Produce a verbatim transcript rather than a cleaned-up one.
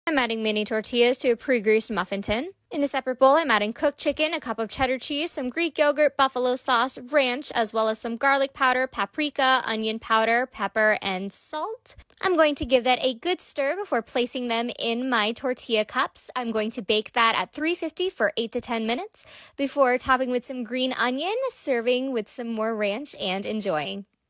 I'm adding mini tortillas to a pre-greased muffin tin. In a separate bowl, I'm adding cooked chicken, a cup of cheddar cheese, some Greek yogurt, buffalo sauce, ranch, as well as some garlic powder, paprika, onion powder, pepper, and salt. I'm going to give that a good stir before placing them in my tortilla cups. I'm going to bake that at three fifty for eight to ten minutes before topping with some green onion, serving with some more ranch, and enjoying.